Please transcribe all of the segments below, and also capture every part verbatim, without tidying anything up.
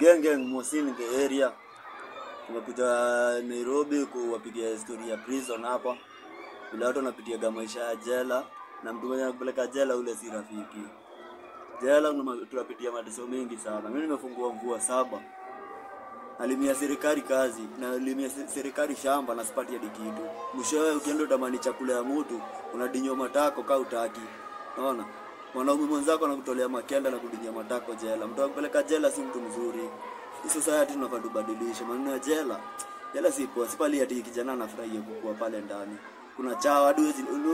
gang gang Mosin in the area. Tumekuja Nairobi kuwapigia story ya prison hapa. Bila watu wanapitia maisha ya jela na mtu mwenye anapeleka jela ule si rafiki. Jela tunapitia mateso mengi sana. Mimi nimefungua mvua saba. Alimia serikali kazi na alimia serikali shamba na sipati hadi kitu. Mwishowe ukienda utamani chakula ya mtu, unadinyo matako ka utaki. Unaona? Mwanaume mwenzako anakutolea makenda na kudinya matako jela. Mtu akupeleka jela si mtu mzuri. Hii society tunafaa tubadilishe. Maana jela, jela si poa. Sipali hadi kijana anafurahia kukua pale ndani. Kuna chawa hadi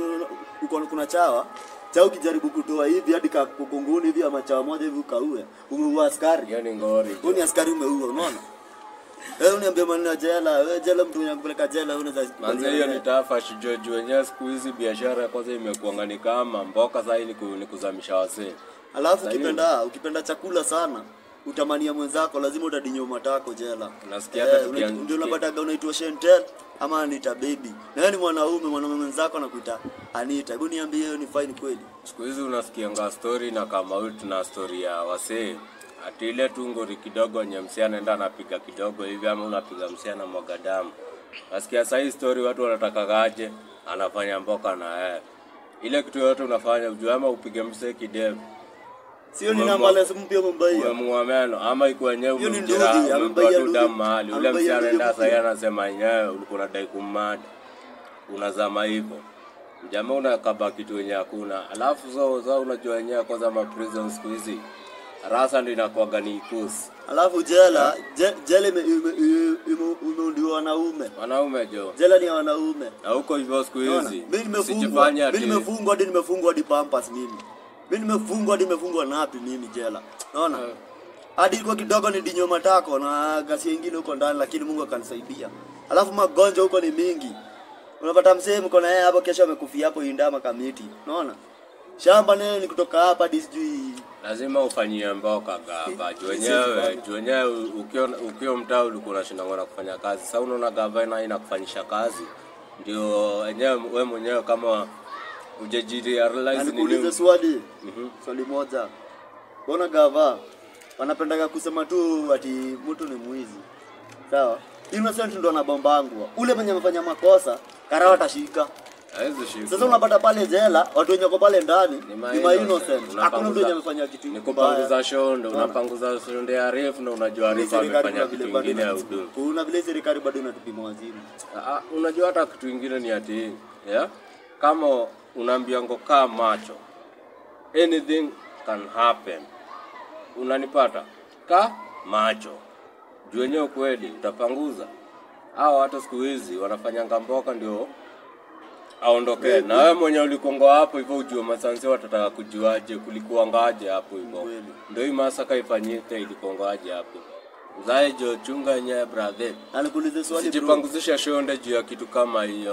uko kuna chawa. Chawa ukijaribu kutoa hivi hadi kakunguni hivi ama chawa moja hivi ukaue. Umeua askari. Yani ngori. Wewe ni askari umeua, unaona? Wewe uniambia maneno jela, wewe jela mtu unakupeleka jela unaweza. Manze hiyo ni tafa shijojo wenyewe siku hizi biashara kwanza imekuangani kama mboka sasa ni kuzamisha wasee. Alafu ukipenda ukipenda chakula sana utamania mwenzako lazima utadinyo matako jela. Unasikia hata eh, tukianza ndio unapata unaitwa Shentel ama Anita baby. Na wewe ni mwanaume mwanaume mwenzako anakuita Anita. Hebu niambie hiyo ni fine kweli? Siku hizi unasikianga story na kama wewe tuna story ya wasee. Ati ile tu ngori kidogo nyamsia anaenda anapiga kidogo hivi ama unapiga msiana mwaga damu. Nasikia sasa hii story watu wanataka gaje anafanya mboka na yeye. Ile kitu yote unafanya ujue ama upige msee kidevu. Sio ni namba la mpya Mumbai. Umemwameno ama iko wenyewe umemjira amembaia damu mahali. Ule msiana anaenda sasa anasema yenyewe ulikuwa unadai kumada. Unazama hivyo. Jamaa unakaba kitu yenye hakuna. Alafu zao zao unajua wenyewe kwanza ma prison siku hizi. Rasa ndio inakuaga ni ikusi. Alafu jela, je, jela imeundiwa wanaume. Wanaume jo. Jela ni wanaume. Na huko hivyo siku hizi. Mimi nimefungwa, mimi nimefungwa hadi nimefungwa hadi Pampers mimi. Mimi nimefungwa hadi nimefungwa napi mimi jela. Unaona? Hadi kwa kidogo ni dinyo matako na gasi nyingine huko ndani lakini Mungu akanisaidia. Alafu magonjwa huko ni mingi. Unapata msee mko na yeye hapo kesho amekufia hapo Indama Kamiti. Unaona? Shamba naye ni kutoka hapa hadi sijui lazima ufanyie mboka gava. Wenyewe wenyewe ukio ukio mtaa ulikuwa unashinda ngona kufanya kazi. Sasa unaona gavana inakufanyisha kazi. Ndio wenyewe wewe mwenyewe kama ujejiri realize ni nini? Swali. Mhm. Swali moja. Bona gava wanapenda kusema tu ati mtu ni mwizi. Sawa? Innocent ndo anabombangwa. Ule mwenye amefanya makosa karawa atashika. Sasa unapata pale jela watu wenye wako pale ndani ni ma innocent. Hakuna mtu amefanya kitu. Ni kupanguza shondo, unapanguza shondo ya refu na unajua refu amefanya kitu kingine ya udu. Kuna vile serikali bado inatupima wazimu. Ah, unajua hata kitu kingine ni ati, yeah? Kama unaambia ngokaa macho, anything can happen. Unanipata? Ka macho. Juu wenyewe kweli utapanguza. Hao watu siku hizi wanafanya ngamboka ndio aondoke. Na wewe mwenye ulikongo hapo hivyo ujue masanse watataka kujuaje kulikuwa ngaje hapo hivyo. Ndio hii masaka ifanyike ilikongoaje hapo. Uzae jo chunga yenyewe brother. Alikuuliza swali bro. Sijipanguzisha shonde juu ya kitu kama hiyo.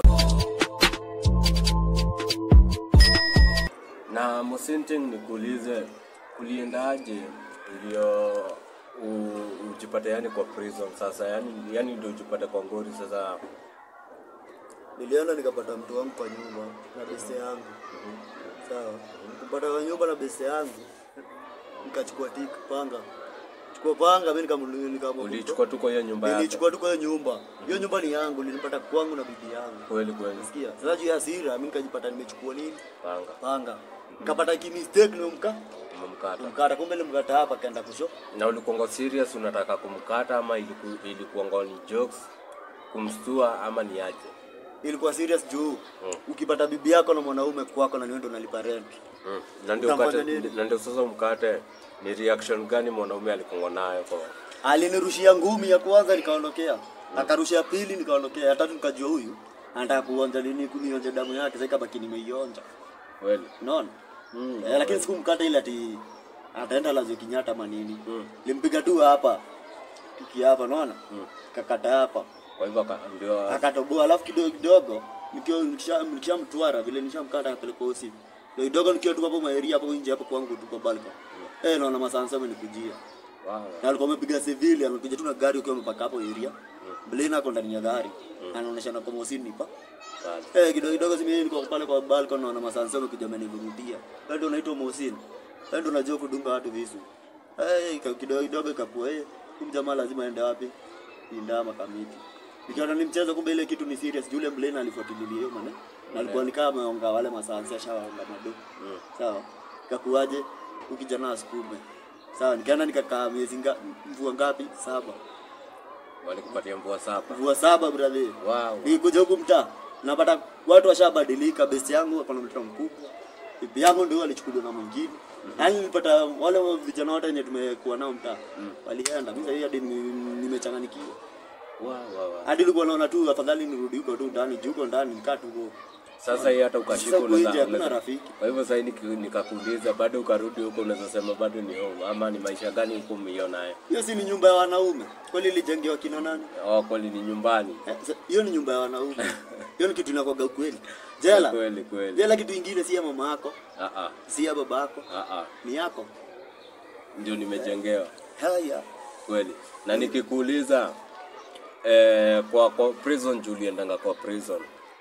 Na Mosinting nikuulize kuliendaje ndio ujipate yani kwa prison sasa yani yani ndio ujipate kwa ngori sasa. Nilienda nikapata mtu wangu kwa nyumba na beste yangu. Sawa. Kupata kwa nyumba na beste yangu nikachukua tik panga. Chukua panga mimi nikamnunulia nikamwambia. Ulichukua tu kwa hiyo nyumba yako. Nilichukua tu kwa hiyo nyumba. Hiyo nyumba ni yangu, nilipata kwangu na bibi yangu. Kweli kweli. Sikia. Sasa juu ya hasira mimi nikajipata nimechukua nini? Panga. Panga. Nikapata ki mistake nimemka. Umemkata. Mkata kumbe nilimkata hapa kaenda kusho. Na ulikuwa serious unataka kumkata ama ilikuwa ilikuwa ni jokes kumstua ama ni aje? Ilikuwa serious juu hmm. Ukipata bibi yako na mwanaume kwako na niendo unalipa rent. Hmm. Na ndio ukate na ndio sasa umkate ni reaction gani mwanaume alikuwa nayo kwa? Alinirushia ngumi ya kwanza nikaondokea. Hmm. Akarushia pili nikaondokea. Ya tatu nikajua huyu anataka kuonja nini kunionja damu yake sasa kabaki nimeionja. Kweli. Unaona? Mm. Eh, lakini sikumkata ile ati ataenda lazio kinyata manini. Mm. Limpiga tu hapa. Tiki hapa unaona? Mm. Kakata hapa. Kwa hivyo ndio akatoboa alafu kidogo kidogo nikio nikishamtwara vile nishamkata apeleka hosi. Ndio kidogo nikio tu hapo maeria hapo nje hapo kwangu tu kwa balcony. Mm. Eh naona masansa amenikujia. Wow. Na alikuwa amepiga civil amekuja tu na gari ukiwa mpaka hapo area. Mm. Blina ako ndani ya gari. Mm. Anaonyesha na kama Mosin nipa. Eh kidogo kidogo mimi niko pale kwa balcony naona masansa amekuja amenivurudia. Ndio unaitwa Mosin. Ndio unajua kudunga watu visu. Eh kidogo kidogo ikapoa eh huyu jamaa lazima aende wapi? Indama Kamiti. Nikiona ni mchezo kumbe ile kitu ni serious. Yule Mlena alifuatilia hiyo maana. Na alikuwa ni kama ameonga wale masansi ashaonga mado. Mm. Sawa. Ikakuaje ukijana asukume. Sawa, nikaenda nikakaa miezi mvua ngapi? Saba. Walikupatia mvua saba. Mvua saba brother. Wow. Nikuja huku mtaa. Napata watu washabadilika, best yangu hapa na mtoto mkubwa. Bibi yangu ndio alichukuliwa na mwingine. Yaani nilipata wale vijana wote wenye tumekuwa nao mtaa. Mm. Walienda. Mimi sasa hadi nimechanganyikiwa. Wow, wow, wow. Hadi nilikuwa naona tu afadhali nirudi huko tu ndani, juko ndani nikaa tu huko. Sasa hii hata ukashika unaweza kuna rafiki. Kwa hivyo sasa nikakuuliza bado ukarudi huko unaweza sema bado ni home ama ni maisha gani huko umeiona naye? Hiyo si ni nyumba ya wanaume. Kwani ilijengewa kina nani? Oh, kweli ni nyumbani. Hiyo ni nyumba ya wanaume. Hiyo ni kitu inakoga kweli. Jela. Kweli kweli. Jela kitu kingine si ya mama yako. Ah ah. Si ya baba yako. Ah ah. Ni yako. Ndio nimejengewa. Haya. Kweli. Na nikikuuliza eh kwa, kwa prison Julian ndanga kwa prison.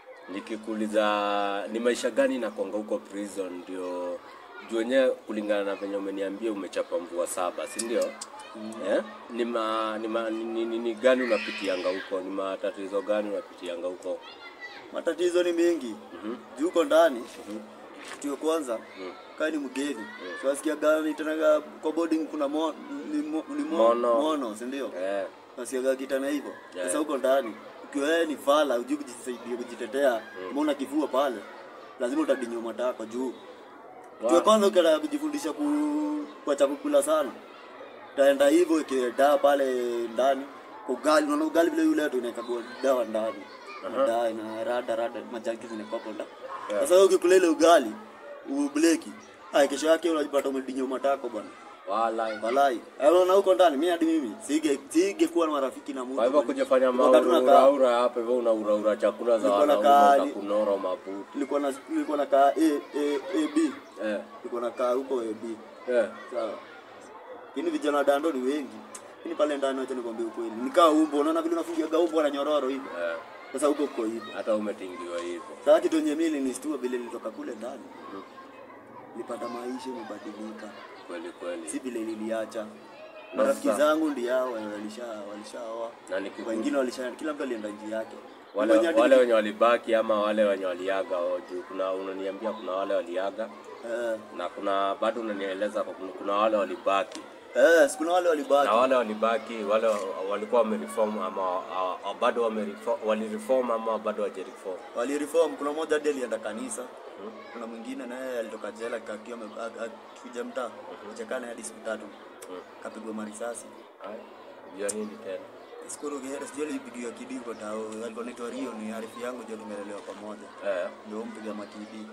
Nikikuuliza ni maisha gani na konga huko prison ndio juenye kulingana na venye umeniambia umechapa mvua saba, si ndio? Mm. Eh? Ni ma, ni, ma, ni, ni, ni, ni gani unapitianga huko? Ni matatizo gani unapitianga huko? Matatizo ni mengi. Mhm. Mm Juko ndani. Mhm. Mm Kitu kwanza, mm. Kai ni mgeni. Mm. So asikia gani tena kwa boarding kuna mo, ni, mo, ni mo, mono, mono si ndio? Eh. Yeah. Asikia kitana hivyo. Yeah. Sasa huko ndani ukiwa ni fala ujui kujisaidia kujitetea, mbona mm. kivua pale lazima utadinyo matako juu. Wow. Kwa kwanza ukitaka kujifundisha ku kwa chakula sana. Taenda hivyo ikienda pale ndani ugali, unaona ugali vile yule tu inaweka dawa ndani. Uh-huh. Dawa ina rada rada majaki zinakopo ndani. Yeah. Sasa wewe ukikula ile ugali ubleki, hai kesho yake unajipata umedinyo matako bwana. Walai. Walai. Unaona huko ndani mimi hadi mimi sige sige kuwa na marafiki na mtu. Kwa hivyo kujifanya maura ura hapa hivyo una ura ura chakula za wanaume kunoro mabuti. Nilikuwa na nilikuwa na kaa A A A B. Eh. Nilikuwa na kaa huko A B. Eh. Sawa. Kini vijana dando ni wengi. Kini pale ndani acha nikwambie ukweli. Nikaa umbo unaona vile unafungia gaumbo na nyororo hivi. Eh. Sasa huko uko hivi. Hata umetingiwa hivyo. Sasa kitu yenyewe mimi nilistua vile nilitoka kule ndani. Mm. Nilipata maisha mabadilika. Kweli kweli. Si vile niliacha. Marafiki zangu ndio hao walisha walishaoa. Wengine walisha kila mtu alienda njia yake. Wale wale wenye walibaki ama wale wenye waliaga juu kuna unaniambia kuna wale waliaga. Eh. Na kuna bado unanieleza kuna wale walibaki. Eh, kuna wale walibaki. Na wale walibaki wale walikuwa wamereform ama bado wamereform walireform ama bado hawajareform. Walireform, kuna mmoja hadi alienda kanisa. Hmm. Kuna mwingine naye alitoka jela kakiwa akija mtaa. Kuchekana hadi siku tatu. Hmm. Kapigwa marisasi. Hai. Ndio nini tena? Sikuru gere sijui alipigiwa kidi kwa tao. Alikuwa anaitwa Rio, ni arifu yangu ndio tumelelewa pamoja. Eh. Ndio mpiga makidi.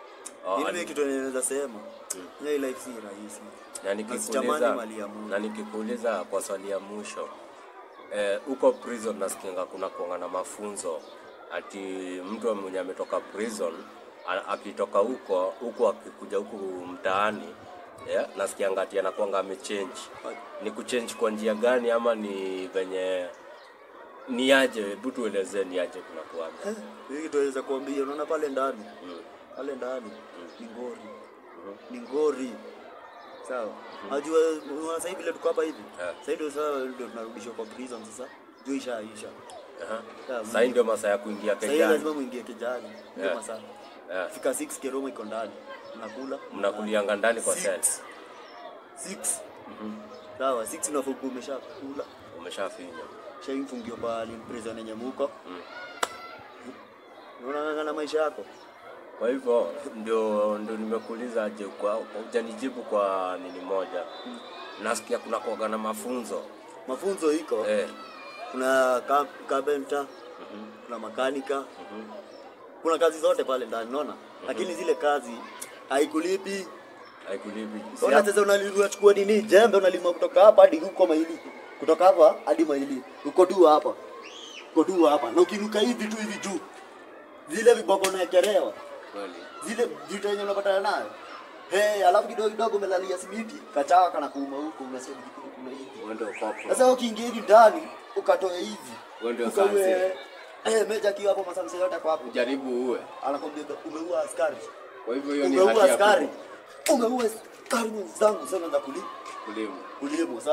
Oh, ile kitu ninaweza sema. Hmm. Ile life si rahisi. Na nikikuuliza na nikikuuliza kwa swali ya mwisho eh uko prison nasikia kuna kuanga na mafunzo ati mtu mwenye ametoka prison akitoka huko huko akikuja huko mtaani yeah, nasikia ngati anakuanga amechange. Ni kuchange kwa njia gani ama ni venye ni aje? Hebu tueleze ni aje kuna kuanga. Hii tuweza kuambia unaona pale ndani. Mm. Pale ndani mm. ni ngori. Mm. Ni ngori. Sawa. Unajua mm-hmm. sasa hivi ile tuko hapa hivi. Yeah. Sasa ndio sasa ndio tunarudishwa kwa prison sasa. Juu isha isha. Aha. Uh-huh. Sasa ndio masaa ya kuingia kijani. Sasa lazima muingie kijani. Ndio yeah. masaa. Yeah. Fika six Keroma iko ndani. Mnakula. Mnakulianga ndani kwa cell. six. Mhm. Sawa, six unafuku umeshakula. Umeshafinya. Shaimfungiwa kwa prison yenye muko. Mm. Unaona maisha yako. Kwa hivyo ndio ndio nimekuuliza aje kwa hujanijibu kwa nini moja. Hmm. Nasikia kuna kuoga na mafunzo. Mafunzo iko? Eh. Kuna carpenter, mm-hmm. kuna makanika. Mm-hmm. Kuna kazi zote pale ndani unaona? Mm-hmm. Lakini zile kazi haikulipi. Haikulipi. Unaona sasa unachukua nini? Jembe unalima kutoka hapa hadi huko Maili. Kutoka hapa hadi Maili. Uko tu hapa. Uko tu hapa. Na ukinuka hivi tu hivi tu. Zile viboko naekelewa. Kweli. Zile vitu yenye unapata nayo. Hey, alafu kidogo kidogo umelalia simiti, kachawa kana kuuma huko unasema kuna hivi. Ndio popo. Sasa ukiingia hivi ndani, ukatoe hivi. Ndio sasa. Eh, meja kiwa hapo masanse yote kwa hapo. Jaribu uwe. Anakwambia umeua askari. Kwa hivyo hiyo ni haki yako. Umeua askari. Umeua askari zangu sana za kulimu. Kulimu. Kulimu sawa.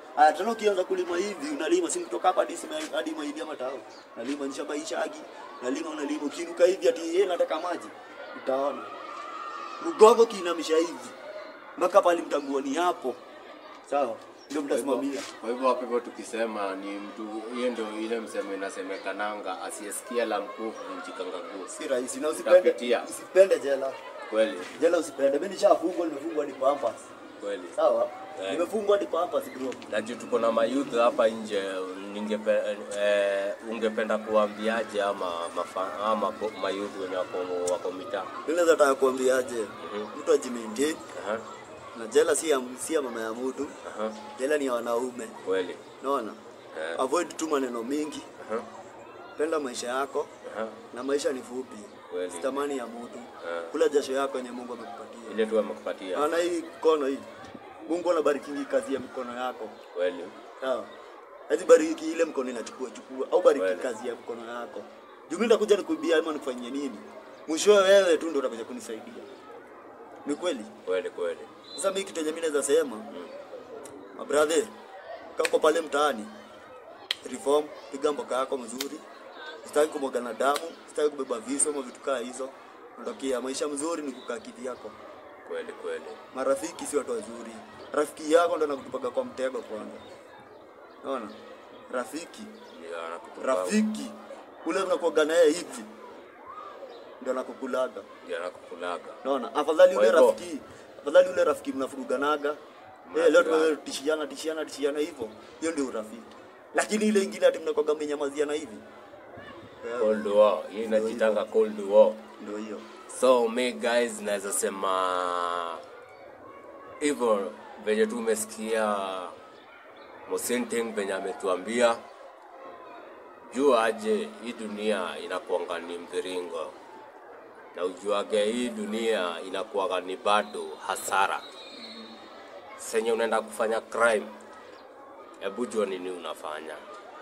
Ah, tena ukianza kulima hivi, unalima si kutoka hapa hadi hadi mahindi ama tao. Unalima nisha baishagi, unalima unalima ukiruka hivi ati yeye nataka maji. Utaona. Mgongo kiinamisha hivi. Mpaka pale mtaguoni hapo. Sawa? Ndio mtasimamia. Kwa hivyo hapo hivyo tukisema ni mtu hiyo ndio ile msemo inasemekananga asiyesikia la mkufu mjikanga nguo. Si rahisi na usipende usipende jela. Kweli. Jela usipende. Mimi nishafungwa nimefungwa hadi pampas. Kweli. Sawa? Yeah. Nimefungwa hadi pampas bro. Na juu tuko na mayouth hapa nje ningepe eh, ungependa kuambiaje ama mafa, ama mayouth wenye wako wako mitaa? Mimi nataka kuambiaje? Mm-hmm. Mtu ajimaintain. Aha. Na jela si ya si ya mama ya mtu. Aha. Jela ni ya wanaume. Kweli. Unaona? Yeah. Avoid tu maneno mingi. Aha. Penda maisha yako. Aha. Na maisha ni fupi. Kweli. Sitamani ya mtu. Yeah. Kula jasho yako yenye Mungu amekupatia. Ile tu amekupatia. Ana hii kono hii. Mungu anabariki kazi ya mkono yako. Kweli. Sawa. Hadi bariki ile mkono inachukua chukua au bariki Kweli. Kazi ya mkono yako. Juu mimi nitakuja nikuibia ama nikufanyie nini? Mwisho wewe tu ndio utakuja kunisaidia. Ni kweli? Kweli kweli. Sasa mimi kitu mimi naweza sema, mm. My brother, kako pale mtaani. Reform, piga mboka yako mzuri. Sitaki kumwaga na damu, sitaki kubeba viso ama vitu kama hizo. Ondokea, maisha mzuri ni kukaa kiti yako. Kweli kweli. Marafiki si watu wazuri. Rafiki yako ndo anakutupaga kwa mtego kwanza. Unaona? Rafiki. Yeah, anakutupa. Rafiki. Ule unakuaga naye hivi. Ndio anakukulaga. Ndio anakukulaga. Unaona? Afadhali ule rafiki. Afadhali ule rafiki mnafuruganaga. Eh, leo tunatishiana tishiana tishiana hivyo. Hiyo ndio urafiki. Lakini ile ingine ati mnakoga mmenyamaziana hivi. Cold War. Hii inajitanga Cold War. Ndio hiyo. So me guys naweza sema hivyo venye tu umesikia Mosenting venye ametuambia jua aje hii dunia inakuanga ni mviringo. Na ujuage hii dunia inakuanga ni bado hasara. Senye unaenda kufanya crime, hebu jua nini unafanya.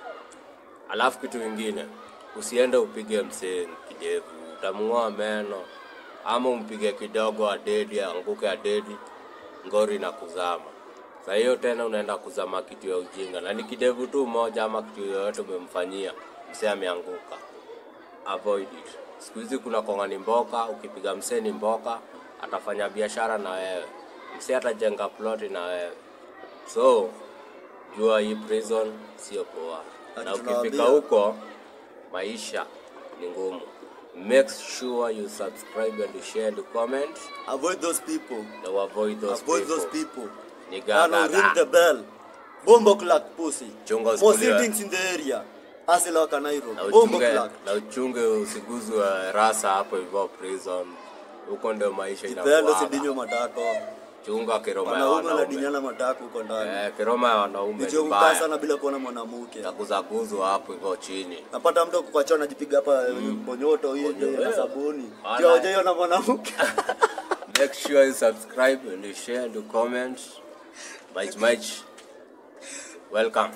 Alafu kitu kingine, usiende upige msee kidevu, utamng'oa meno ama umpige kidogo adedi anguke adedi ngori na kuzama. Sasa hiyo tena unaenda kuzama kitu ya ujinga. Na ni kidevu tu moja ama kitu yoyote umemfanyia, msee ameanguka. Avoid it. Siku hizi kuna kongani mboka, ukipiga msee ni mboka, atafanya biashara na wewe. Msee atajenga plot na wewe. So, jua hii prison sio poa. Na ukifika huko maisha ni ngumu. Make sure you subscribe and share and comment. Avoid those people. No, avoid those avoid people. those people. Nigaga. Ring the bell. Bombo clock pussy. Chunga More sittings in the area. Asila Kanairo. Bombo clock. Na uchunge usiguzwe rasa hapo hivyo prison. Huko ndio maisha inakuwa. Kipendo sidinyo matako. Chunga kiroma ya wanaume. Wanaume dinyana matako huko ndani. Eh, kiroma ya wanaume. Nicho kukaa sana bila kuona mwanamke. Takuzaguzwa hapo hivyo chini. Napata mtu kwa choo anajipiga hapa bonyoto hiyo na sabuni. Ndio hoja na mwanamke. Make sure you subscribe and you share and you comment. Much much. Welcome.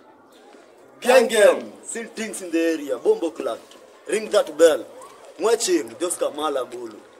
Gang gang. Still things in the area. Bombo clock. Ring that bell. Watching Josca Malambulu.